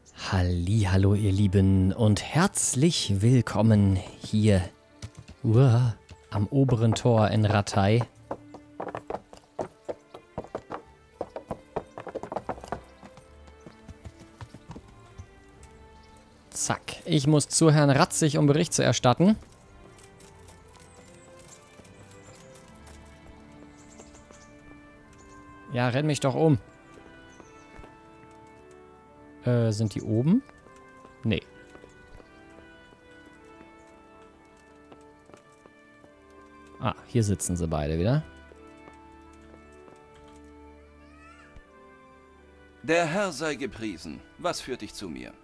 Hallihallo ihr Lieben und herzlich willkommen hier am oberen Tor in Rattay. Zack, ich muss zu Herrn Ratzig, um Bericht zu erstatten. Ja, renn mich doch um. Sind die oben? Nee. Ah, hier sitzen sie beide wieder. Der Herr sei gepriesen. Was führt dich zu mir?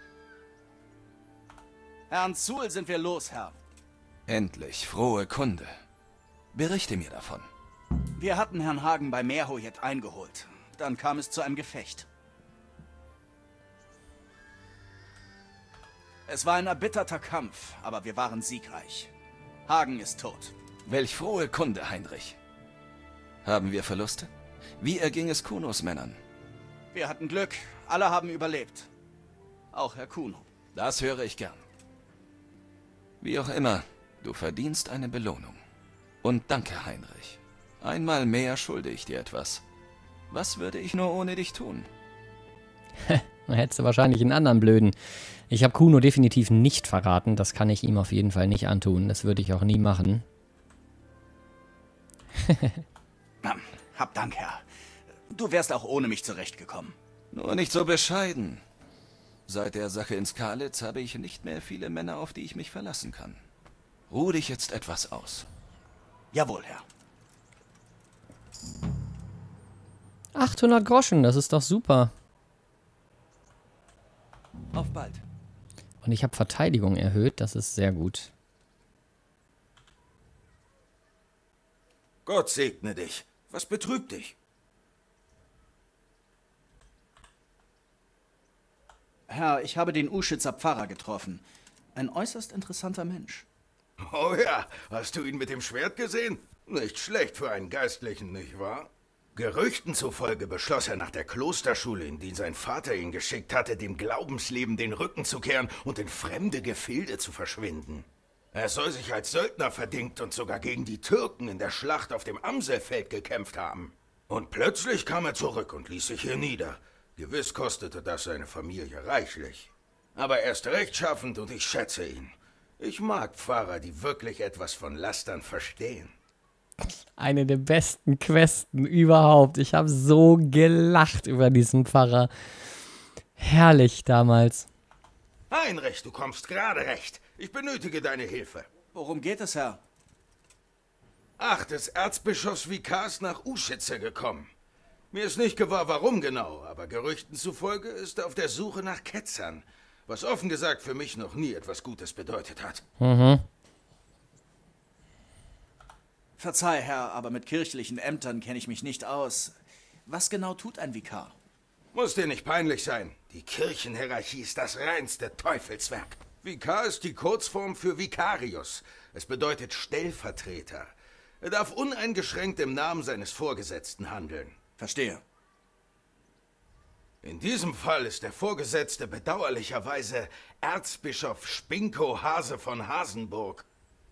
Herrn Zuhl sind wir los, Herr. Endlich, frohe Kunde. Berichte mir davon. Wir hatten Herrn Hagen bei Meerhojet eingeholt. Dann kam es zu einem Gefecht. Es war ein erbitterter Kampf, aber wir waren siegreich. Hagen ist tot. Welch frohe Kunde, Heinrich. Haben wir Verluste? Wie erging es Kunos Männern? Wir hatten Glück. Alle haben überlebt. Auch Herr Kuno. Das höre ich gern. Wie auch immer, du verdienst eine Belohnung. Und danke, Heinrich. Einmal mehr schulde ich dir etwas. Was würde ich nur ohne dich tun? Dann hättest du wahrscheinlich einen anderen Blöden. Ich habe Kuno definitiv nicht verraten. Das kann ich ihm auf jeden Fall nicht antun. Das würde ich auch nie machen. Hab Dank, Herr. Du wärst auch ohne mich zurechtgekommen. Nur nicht so bescheiden. Seit der Sache in Skalitz habe ich nicht mehr viele Männer, auf die ich mich verlassen kann. Ruh dich jetzt etwas aus. Jawohl, Herr. 800 Groschen, das ist doch super. Auf bald. Und ich habe Verteidigung erhöht, das ist sehr gut. Gott segne dich. Was betrübt dich? Herr, ich habe den Uschitzer Pfarrer getroffen. Ein äußerst interessanter Mensch. Oh ja, hast du ihn mit dem Schwert gesehen? Nicht schlecht für einen Geistlichen, nicht wahr? Gerüchten zufolge beschloss er nach der Klosterschule, in die sein Vater ihn geschickt hatte, dem Glaubensleben den Rücken zu kehren und in fremde Gefilde zu verschwinden. Er soll sich als Söldner verdingt und sogar gegen die Türken in der Schlacht auf dem Amselfeld gekämpft haben. Und plötzlich kam er zurück und ließ sich hier nieder. Gewiss kostete das seine Familie reichlich. Aber er ist rechtschaffend und ich schätze ihn. Ich mag Pfarrer, die wirklich etwas von Lastern verstehen. Eine der besten Questen überhaupt. Ich habe so gelacht über diesen Pfarrer. Herrlich damals. Heinrich, du kommst gerade recht. Ich benötige deine Hilfe. Worum geht es, Herr? Ach, des Erzbischofs Vikar ist nach Uschitze gekommen. Mir ist nicht gewahr, warum genau, aber Gerüchten zufolge ist er auf der Suche nach Ketzern, was offen gesagt für mich noch nie etwas Gutes bedeutet hat. Verzeih, Herr, aber mit kirchlichen Ämtern kenne ich mich nicht aus. Was genau tut ein Vikar? Muss dir nicht peinlich sein. Die Kirchenhierarchie ist das reinste Teufelswerk. Vikar ist die Kurzform für Vicarius. Es bedeutet Stellvertreter. Er darf uneingeschränkt im Namen seines Vorgesetzten handeln. Verstehe. In diesem Fall ist der Vorgesetzte bedauerlicherweise Erzbischof Spinko Hase von Hasenburg.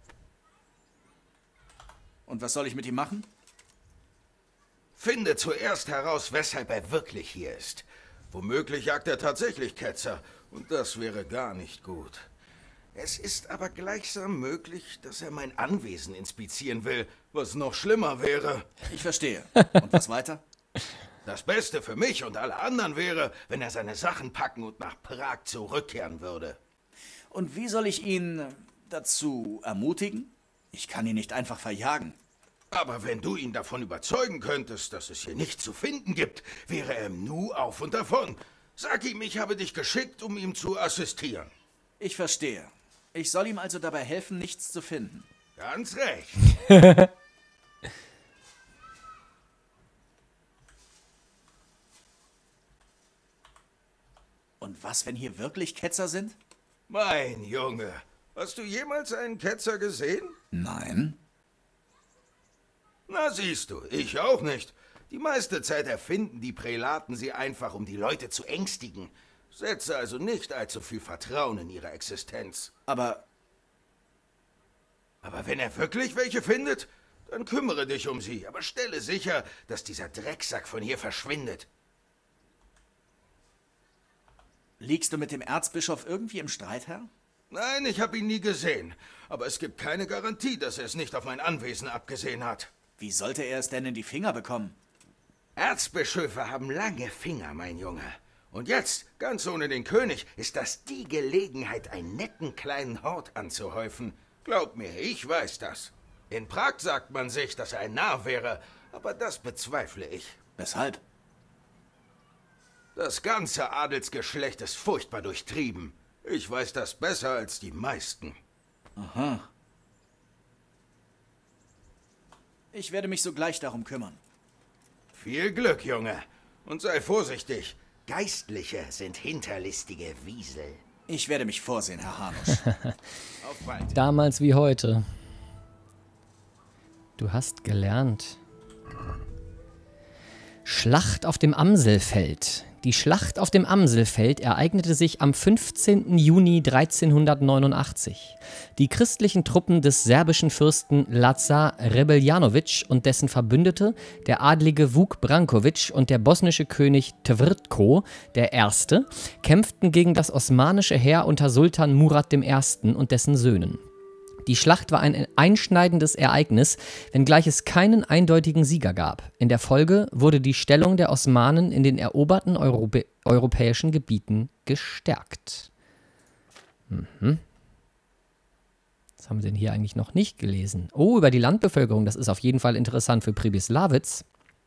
Und was soll ich mit ihm machen? Finde zuerst heraus, weshalb er wirklich hier ist. Womöglich jagt er tatsächlich Ketzer, und das wäre gar nicht gut. Es ist aber gleichsam möglich, dass er mein Anwesen inspizieren will, was noch schlimmer wäre. Ich verstehe. Und was weiter? Das Beste für mich und alle anderen wäre, wenn er seine Sachen packen und nach Prag zurückkehren würde. Und wie soll ich ihn dazu ermutigen? Ich kann ihn nicht einfach verjagen. Aber wenn du ihn davon überzeugen könntest, dass es hier nichts zu finden gibt, wäre er im Nu auf und davon. Sag ihm, ich habe dich geschickt, um ihm zu assistieren. Ich verstehe. Ich soll ihm also dabei helfen, nichts zu finden. Ganz recht. Und was, wenn hier wirklich Ketzer sind? Mein Junge, hast du jemals einen Ketzer gesehen? Nein. Na siehst du, ich auch nicht. Die meiste Zeit erfinden die Prälaten sie einfach, um die Leute zu ängstigen. Setze also nicht allzu viel Vertrauen in ihre Existenz. Aber wenn er wirklich welche findet, dann kümmere dich um sie, aber stelle sicher, dass dieser Drecksack von hier verschwindet. liegst du mit dem Erzbischof irgendwie im Streit, Herr? Nein, ich habe ihn nie gesehen. Aber es gibt keine Garantie, dass er es nicht auf mein Anwesen abgesehen hat. Wie sollte er es denn in die Finger bekommen? Erzbischöfe haben lange Finger, mein Junge. Und jetzt, ganz ohne den König, ist das die Gelegenheit, einen netten kleinen Hort anzuhäufen. Glaub mir, ich weiß das. In Prag sagt man sich, dass er ein Narr wäre, aber das bezweifle ich. Weshalb? Das ganze Adelsgeschlecht ist furchtbar durchtrieben. Ich weiß das besser als die meisten. Aha. Ich werde mich sogleich darum kümmern. Viel Glück, Junge. Und sei vorsichtig. Geistliche sind hinterlistige Wiesel. Ich werde mich vorsehen, Herr Hanusch. Auf bald. Damals wie heute. Du hast gelernt. Schlacht auf dem Amselfeld. Die Schlacht auf dem Amselfeld ereignete sich am 15. Juni 1389. Die christlichen Truppen des serbischen Fürsten Lazar Rebeljanowitsch und dessen Verbündete, der adlige Vuk Branković und der bosnische König Tvrtko I., kämpften gegen das osmanische Heer unter Sultan Murat I. und dessen Söhnen. Die Schlacht war ein einschneidendes Ereignis, wenngleich es keinen eindeutigen Sieger gab. In der Folge wurde die Stellung der Osmanen in den eroberten europäischen Gebieten gestärkt. Was haben sie denn hier eigentlich noch nicht gelesen? Oh, über die Landbevölkerung, das ist auf jeden Fall interessant für Přibislavice.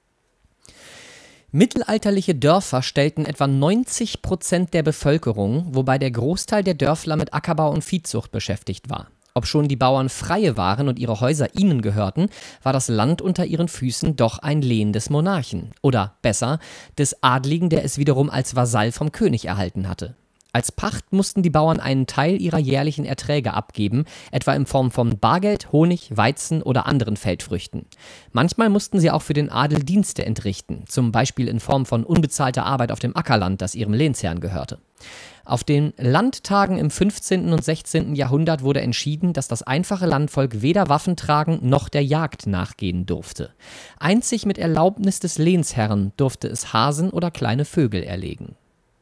Mittelalterliche Dörfer stellten etwa 90% der Bevölkerung, wobei der Großteil der Dörfler mit Ackerbau und Viehzucht beschäftigt war. Obschon die Bauern Freie waren und ihre Häuser ihnen gehörten, war das Land unter ihren Füßen doch ein Lehen des Monarchen. Oder besser, des Adligen, der es wiederum als Vasall vom König erhalten hatte. Als Pacht mussten die Bauern einen Teil ihrer jährlichen Erträge abgeben, etwa in Form von Bargeld, Honig, Weizen oder anderen Feldfrüchten. Manchmal mussten sie auch für den Adel Dienste entrichten, zum Beispiel in Form von unbezahlter Arbeit auf dem Ackerland, das ihrem Lehnsherrn gehörte. Auf den Landtagen im 15. und 16. Jahrhundert wurde entschieden, dass das einfache Landvolk weder Waffen tragen noch der Jagd nachgehen durfte. Einzig mit Erlaubnis des Lehnsherrn durfte es Hasen oder kleine Vögel erlegen.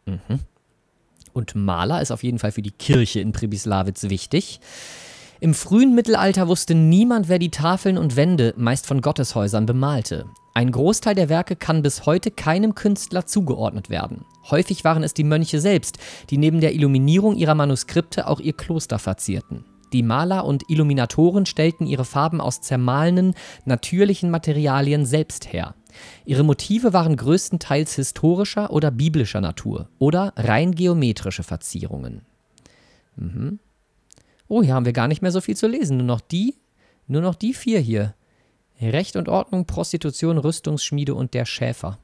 Und Maler ist auf jeden Fall für die Kirche in Přibislavice wichtig. Im frühen Mittelalter wusste niemand, wer die Tafeln und Wände, meist von Gotteshäusern, bemalte. Ein Großteil der Werke kann bis heute keinem Künstler zugeordnet werden. Häufig waren es die Mönche selbst, die neben der Illuminierung ihrer Manuskripte auch ihr Kloster verzierten. Die Maler und Illuminatoren stellten ihre Farben aus zermahlenen, natürlichen Materialien selbst her. Ihre Motive waren größtenteils historischer oder biblischer Natur oder rein geometrische Verzierungen. Oh, hier haben wir gar nicht mehr so viel zu lesen. Nur noch die 4 hier. Recht und Ordnung, Prostitution, Rüstungsschmiede und der Schäfer.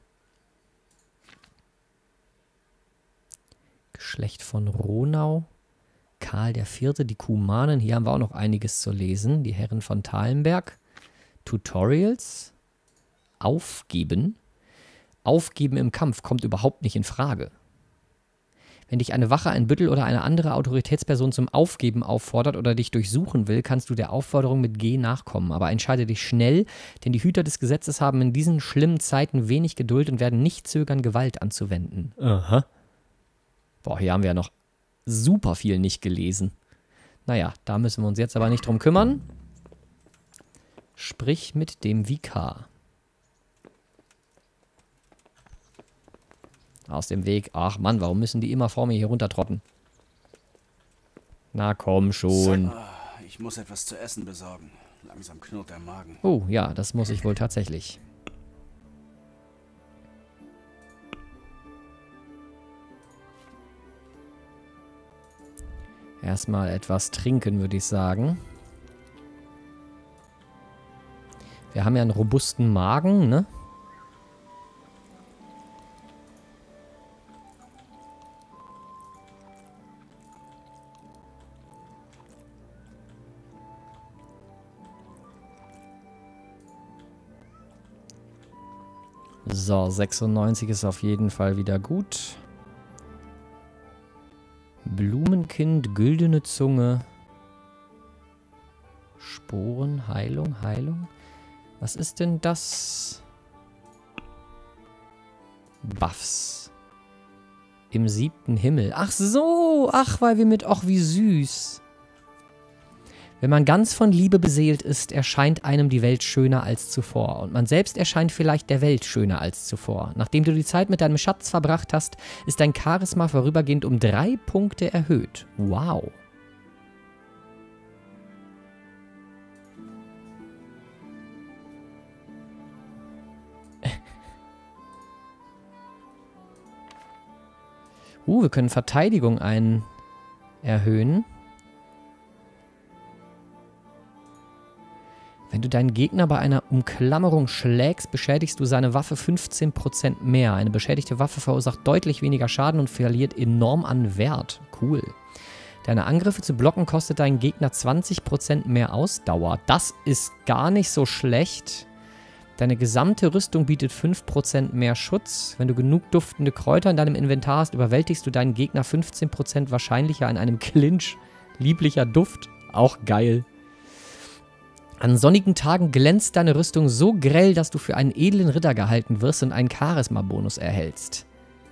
Geschlecht von Ronau. Karl IV., die Kumanen. Hier haben wir auch noch einiges zu lesen. Die Herren von Thalenberg. Tutorials. Aufgeben. Aufgeben im Kampf kommt überhaupt nicht in Frage. Wenn dich eine Wache, ein Büttel oder eine andere Autoritätsperson zum Aufgeben auffordert oder dich durchsuchen will, kannst du der Aufforderung mit G nachkommen. Aber entscheide dich schnell, denn die Hüter des Gesetzes haben in diesen schlimmen Zeiten wenig Geduld und werden nicht zögern, Gewalt anzuwenden. Aha. Boah, hier haben wir ja noch super viel nicht gelesen. Naja, da müssen wir uns jetzt aber nicht drum kümmern. Sprich mit dem Vikar. Aus dem Weg. Ach Mann, warum müssen die immer vor mir hier runtertrotten? Na komm schon. Ich muss etwas zu essen besorgen. Langsam knurrt der Magen. Oh ja, das muss ich wohl tatsächlich. Erstmal etwas trinken, würde ich sagen. Wir haben ja einen robusten Magen, ne? So, 96 ist auf jeden Fall wieder gut. Blumenkind, güldene Zunge. Sporen, Heilung. Was ist denn das? Buffs. Im 7. Himmel. Ach so, weil wir mit... Ach, wie süß. Wenn man ganz von Liebe beseelt ist, erscheint einem die Welt schöner als zuvor. Und man selbst erscheint vielleicht der Welt schöner als zuvor. Nachdem du die Zeit mit deinem Schatz verbracht hast, ist dein Charisma vorübergehend um 3 Punkte erhöht. Wow. Wir können Verteidigung erhöhen. Wenn du deinen Gegner bei einer Umklammerung schlägst, beschädigst du seine Waffe 15% mehr. Eine beschädigte Waffe verursacht deutlich weniger Schaden und verliert enorm an Wert. Cool. Deine Angriffe zu blocken kostet deinen Gegner 20% mehr Ausdauer. Das ist gar nicht so schlecht. Deine gesamte Rüstung bietet 5% mehr Schutz. Wenn du genug duftende Kräuter in deinem Inventar hast, überwältigst du deinen Gegner 15% wahrscheinlicher in einem Clinch. Lieblicher Duft. Auch geil. An sonnigen Tagen glänzt deine Rüstung so grell, dass du für einen edlen Ritter gehalten wirst und einen Charisma-Bonus erhältst.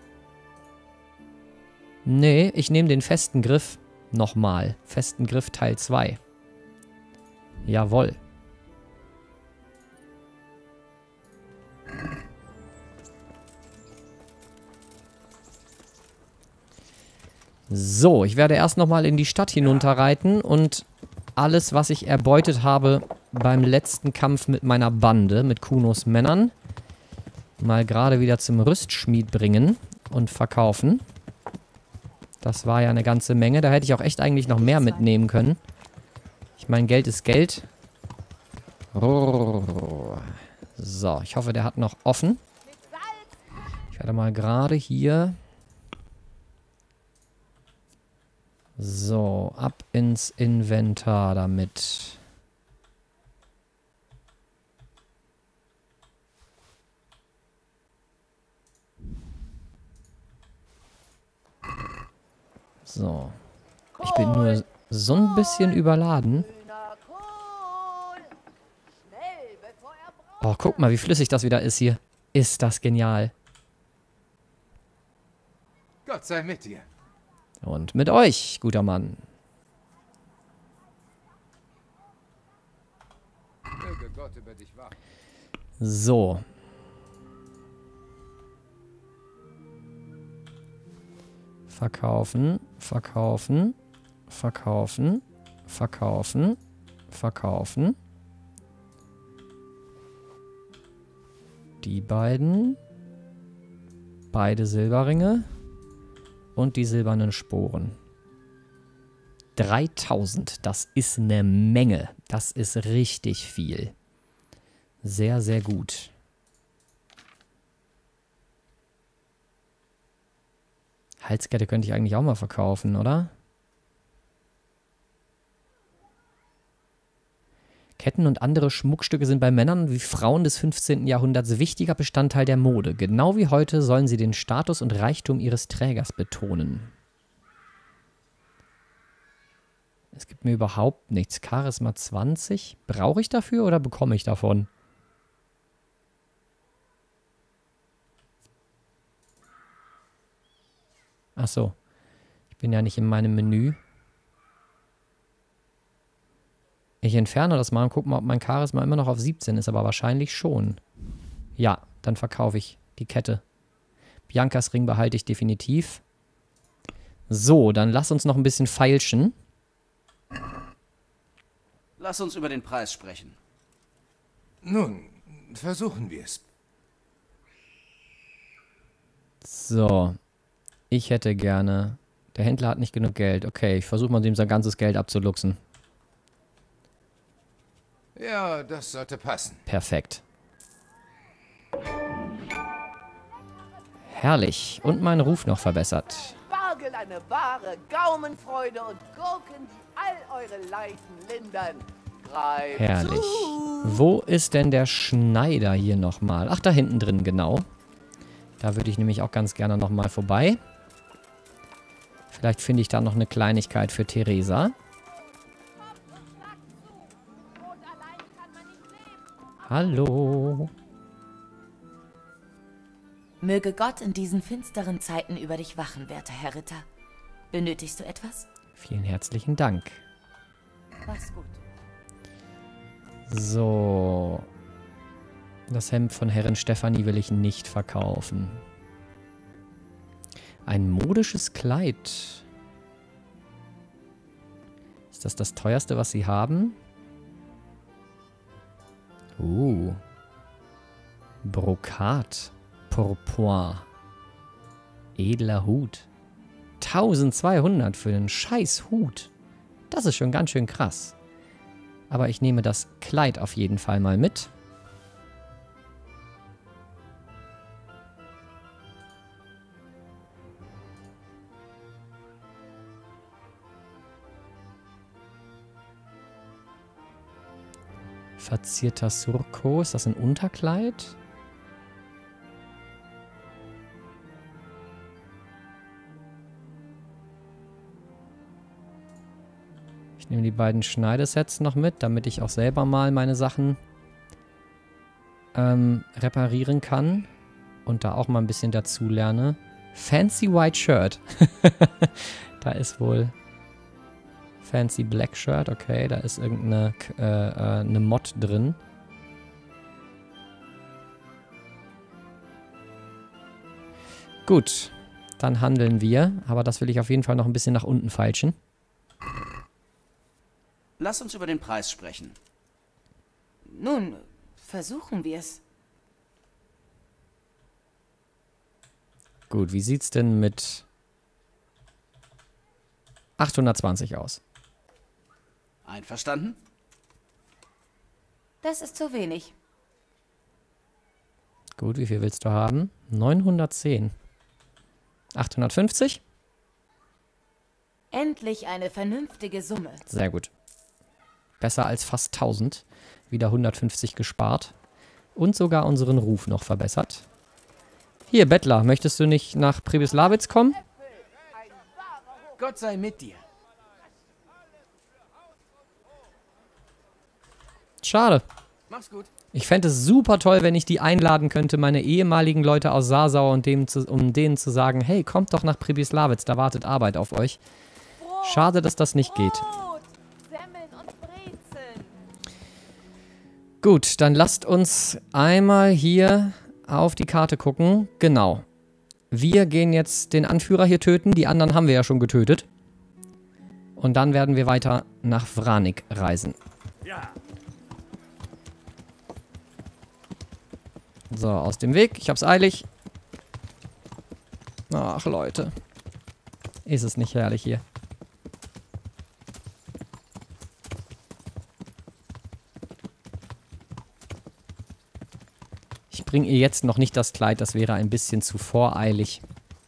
Nee, ich nehme den festen Griff. Nochmal. Festen Griff Teil 2. Jawohl. So, ich werde erst nochmal in die Stadt hinunterreiten und alles, was ich erbeutet habe beim letzten Kampf mit meiner Bande, mit Kunos Männern, mal gerade wieder zum Rüstschmied bringen und verkaufen. Das war ja eine ganze Menge. Da hätte ich auch echt eigentlich noch mehr mitnehmen können. Ich meine, Geld ist Geld. So, ich hoffe, der hat noch offen. Ich werde mal gerade hier... So, ab ins Inventar damit. So. Ich bin nur so ein bisschen überladen. Oh, guck mal, wie flüssig das wieder ist hier. Ist das genial. Gott sei mit dir. Und mit euch, guter Mann. Möge Gott über dich wachen. So. Verkaufen, verkaufen, verkaufen, verkaufen, verkaufen. Die beiden. Beide Silberringe. Und die silbernen Sporen. 3000, das ist eine Menge. Das ist richtig viel. Sehr, sehr gut. Halskette könnte ich eigentlich auch mal verkaufen, oder? Ketten und andere Schmuckstücke sind bei Männern wie Frauen des 15. Jahrhunderts wichtiger Bestandteil der Mode. Genau wie heute sollen sie den Status und Reichtum ihres Trägers betonen. Es gibt mir überhaupt nichts. Charisma 20. Brauche ich dafür oder bekomme ich davon? Ach so. Ich bin ja nicht in meinem Menü. Ich entferne das mal und gucke mal, ob mein Charisma immer noch auf 17 ist, aber wahrscheinlich schon. Ja, dann verkaufe ich die Kette. Biancas Ring behalte ich definitiv. So, dann lass uns noch ein bisschen feilschen. Lass uns über den Preis sprechen. Nun, versuchen wir es. So. Ich hätte gerne... Der Händler hat nicht genug Geld. Okay, ich versuche mal, ihm sein ganzes Geld abzuluxen. Ja, das sollte passen. Perfekt. Herrlich. Und mein Ruf noch verbessert. Spargel eine wahre Gaumenfreude und Gurken, die all eure Leiden lindern. Greift Herrlich. zu. Wo ist denn der Schneider hier nochmal? Ach, da hinten drin, genau. Da würde ich nämlich auch ganz gerne nochmal vorbei. Vielleicht finde ich da noch eine Kleinigkeit für Theresa. Hallo. Möge Gott in diesen finsteren Zeiten über dich wachen, werter Herr Ritter. Benötigst du etwas? Vielen herzlichen Dank. Mach's gut. So. Das Hemd von Herrin Stefanie will ich nicht verkaufen. Ein modisches Kleid. Ist das das teuerste, was sie haben? Brokat. Pourpoint. Edler Hut. 1200 für einen scheiß Hut. Das ist schon ganz schön krass. Aber ich nehme das Kleid auf jeden Fall mal mit. Verzierter Surko. Ist das ein Unterkleid? Ich nehme die beiden Schneidesets noch mit, damit ich auch selber mal meine Sachen reparieren kann. Und da auch mal ein bisschen dazu lerne. Fancy White Shirt. Da ist wohl Fancy Black Shirt. Okay, da ist irgendeine eine Mod drin. Gut, dann handeln wir. Aber das will ich auf jeden Fall noch ein bisschen nach unten feilschen. Lass uns über den Preis sprechen. Nun, versuchen wir es. Gut, wie sieht's denn mit 820 aus? Einverstanden? Das ist zu wenig. Gut, wie viel willst du haben? 910. 850? Endlich eine vernünftige Summe. Sehr gut. Besser als fast 1000. Wieder 150 gespart. Und sogar unseren Ruf noch verbessert. Hier, Bettler, möchtest du nicht nach Pribislawitz kommen? Gott sei mit dir. Schade. Mach's gut. Ich fände es super toll, wenn ich die einladen könnte, meine ehemaligen Leute aus Sasau, und um denen zu sagen, hey, kommt doch nach Pribislawitz, da wartet Arbeit auf euch. Schade, dass das nicht geht. Brot, Semmeln und Brezeln. Gut, dann lasst uns einmal hier auf die Karte gucken. Genau. Wir gehen jetzt den Anführer hier töten. Die anderen haben wir ja schon getötet. Und dann werden wir weiter nach Vranik reisen. Ja. So, aus dem Weg. Ich hab's eilig. Ach, Leute. Ist es nicht herrlich hier. Ich bringe ihr jetzt noch nicht das Kleid, das wäre ein bisschen zu voreilig.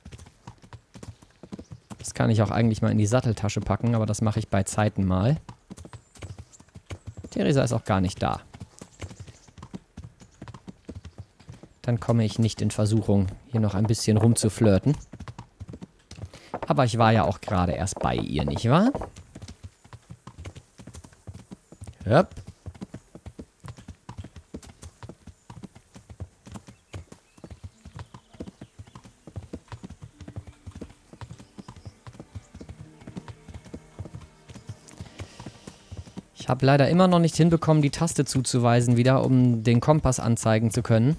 Das kann ich auch eigentlich mal in die Satteltasche packen, aber das mache ich bei Zeiten mal. Theresa ist auch gar nicht da. Dann komme ich nicht in Versuchung, hier noch ein bisschen rumzuflirten. Aber ich war ja auch gerade erst bei ihr, nicht wahr? Hopp. Ich habe leider immer noch nicht hinbekommen, die Taste zuzuweisen wieder, um den Kompass anzeigen zu können.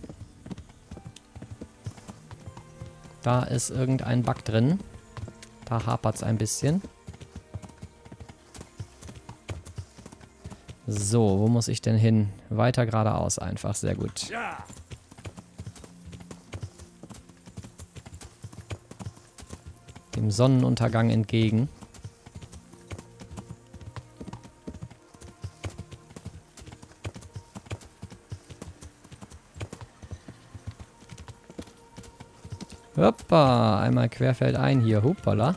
Da ist irgendein Bug drin. Da hapert es ein bisschen. So, wo muss ich denn hin? Weiter geradeaus einfach, sehr gut. Ja. Dem Sonnenuntergang entgegen. Hoppa, einmal querfeldein hier, hoppala.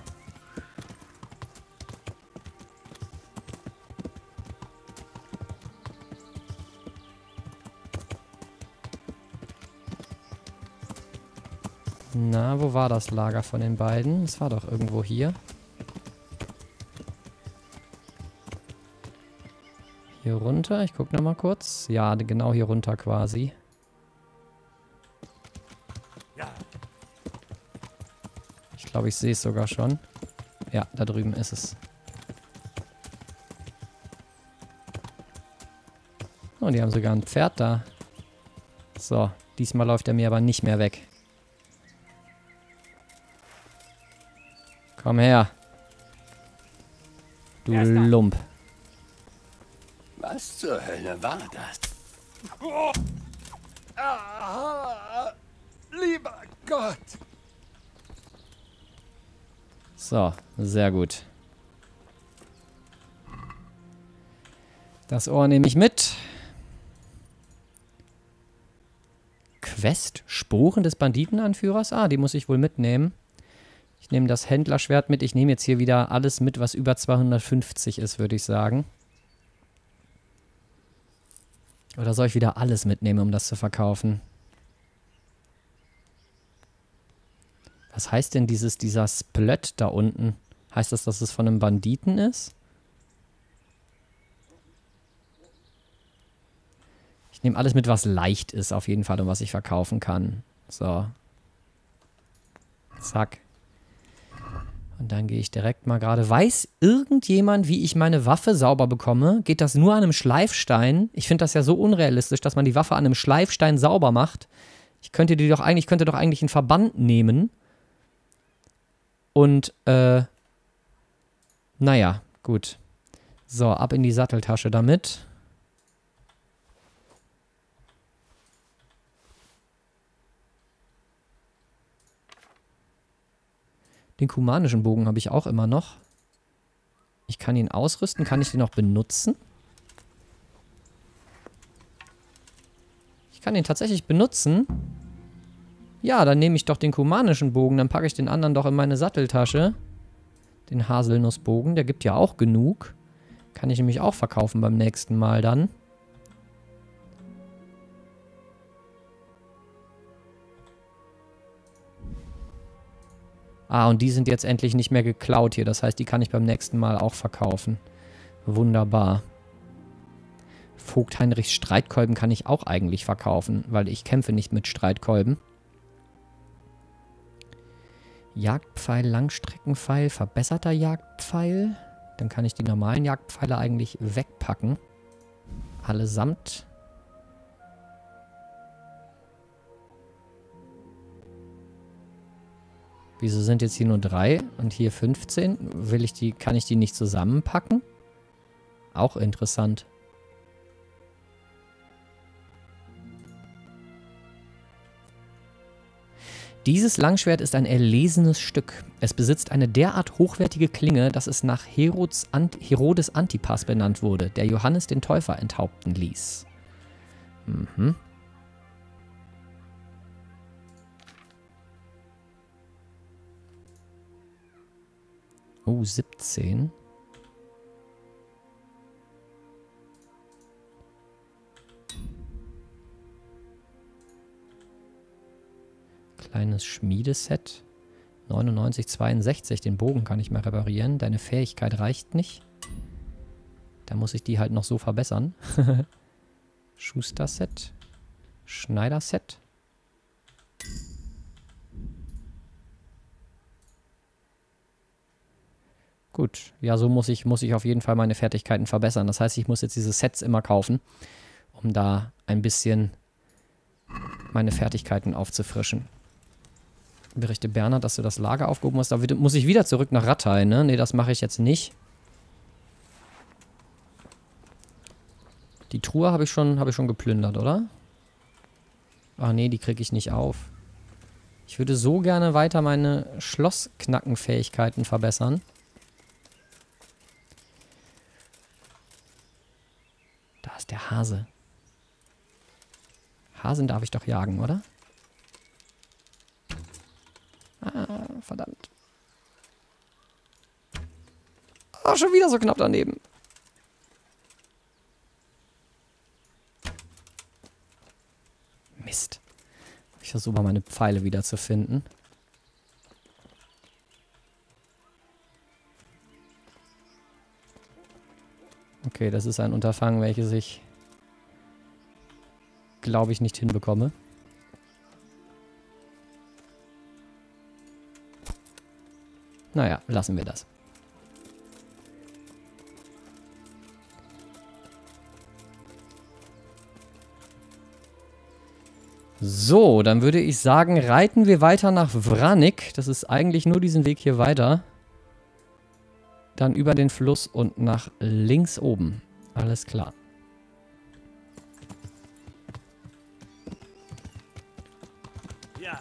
Na, wo war das Lager von den beiden? Es war doch irgendwo hier. Hier runter. Ich gucke nochmal kurz. Ja, genau hier runter quasi. Ich glaube, ich sehe es sogar schon. Ja, da drüben ist es. Oh, die haben sogar ein Pferd da. So, diesmal läuft er mir aber nicht mehr weg. Komm her. Du Lump. Was zur Hölle war das? Lieber Gott! So, sehr gut. Das Ohr nehme ich mit. Quest? Spuren des Banditenanführers? Ah, die muss ich wohl mitnehmen. Ich nehme das Händlerschwert mit. Ich nehme jetzt hier wieder alles mit, was über 250 ist, würde ich sagen. Oder soll ich wieder alles mitnehmen, um das zu verkaufen? Was heißt denn dieser Splett da unten? Heißt das, dass es von einem Banditen ist? Ich nehme alles mit, was leicht ist, auf jeden Fall, und was ich verkaufen kann. So. Zack. Und dann gehe ich direkt mal gerade. Weiß irgendjemand, wie ich meine Waffe sauber bekomme? Geht das nur an einem Schleifstein? Ich finde das ja so unrealistisch, dass man die Waffe an einem Schleifstein sauber macht. Ich könnte doch eigentlich einen Verband nehmen. Und, naja, gut. So, ab in die Satteltasche damit. Den kumanischen Bogen habe ich auch immer noch. Ich kann ihn ausrüsten. Kann ich den auch benutzen? Ich kann ihn tatsächlich benutzen. Ja, dann nehme ich doch den kumanischen Bogen. Dann packe ich den anderen doch in meine Satteltasche. Den Haselnussbogen. Der gibt ja auch genug. Kann ich nämlich auch verkaufen beim nächsten Mal dann. Ah, und die sind jetzt endlich nicht mehr geklaut hier. Das heißt, die kann ich beim nächsten Mal auch verkaufen. Wunderbar. Vogt Heinrichs Streitkolben kann ich auch eigentlich verkaufen, weil ich kämpfe nicht mit Streitkolben. Jagdpfeil, Langstreckenpfeil, verbesserter Jagdpfeil. Dann kann ich die normalen Jagdpfeile eigentlich wegpacken. Allesamt. Wieso sind jetzt hier nur 3 und hier 15? Kann ich die nicht zusammenpacken? Auch interessant. Dieses Langschwert ist ein erlesenes Stück. Es besitzt eine derart hochwertige Klinge, dass es nach Herodes Antipas benannt wurde, der Johannes den Täufer enthaupten ließ. Mhm. Oh, 17. Kleines Schmiedeset. 99,62. Den Bogen kann ich mal reparieren. Deine Fähigkeit reicht nicht. Da muss ich die halt noch so verbessern. Schuster-Set. Schneider-Set. Gut, ja, so muss ich auf jeden Fall meine Fertigkeiten verbessern. Das heißt, ich muss jetzt diese Sets immer kaufen, um da ein bisschen meine Fertigkeiten aufzufrischen. Berichte Bernhard, dass du das Lager aufgehoben hast. Da muss ich wieder zurück nach Rattay, ne? Ne, das mache ich jetzt nicht. Die Truhe habe ich schon geplündert, oder? Ach nee, die kriege ich nicht auf. Ich würde so gerne weiter meine Schlossknackenfähigkeiten verbessern. Da ist der Hase. Hasen darf ich doch jagen, oder? Ah, verdammt. Ah, schon wieder so knapp daneben. Mist. Ich versuche mal meine Pfeile wieder zu finden. Okay, das ist ein Unterfangen, welches ich, glaube ich, nicht hinbekomme. Naja, lassen wir das. So, dann würde ich sagen, reiten wir weiter nach Vranik. Das ist eigentlich nur diesen Weg hier weiter. Dann über den Fluss und nach links oben. Alles klar. Ja.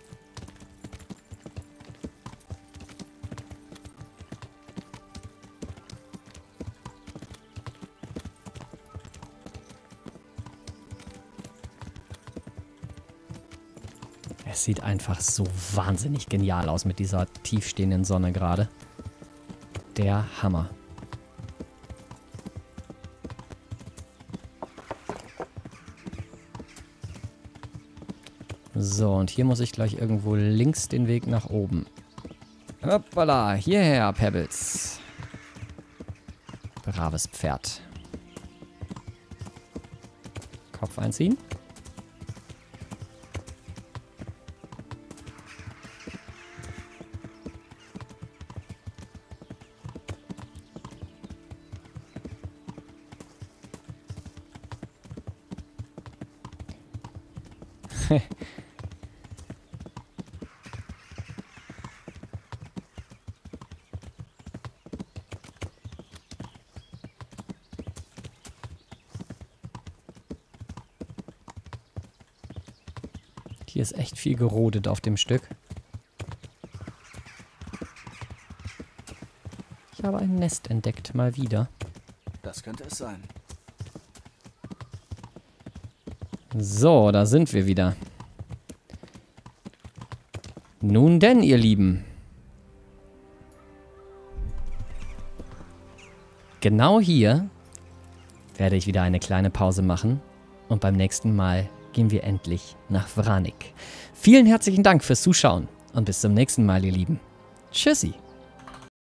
Es sieht einfach so wahnsinnig genial aus mit dieser tiefstehenden Sonne gerade. Der Hammer. So, und hier muss ich gleich irgendwo links den Weg nach oben. Hoppala, hierher, Pebbles. Braves Pferd. Kopf einziehen. Hier ist echt viel gerodet auf dem Stück. Ich habe ein Nest entdeckt, mal wieder. Das könnte es sein. So, da sind wir wieder. Nun denn, ihr Lieben. Genau hier werde ich wieder eine kleine Pause machen und beim nächsten Mal gehen wir endlich nach Vranik. Vielen herzlichen Dank fürs Zuschauen und bis zum nächsten Mal, ihr Lieben. Tschüssi.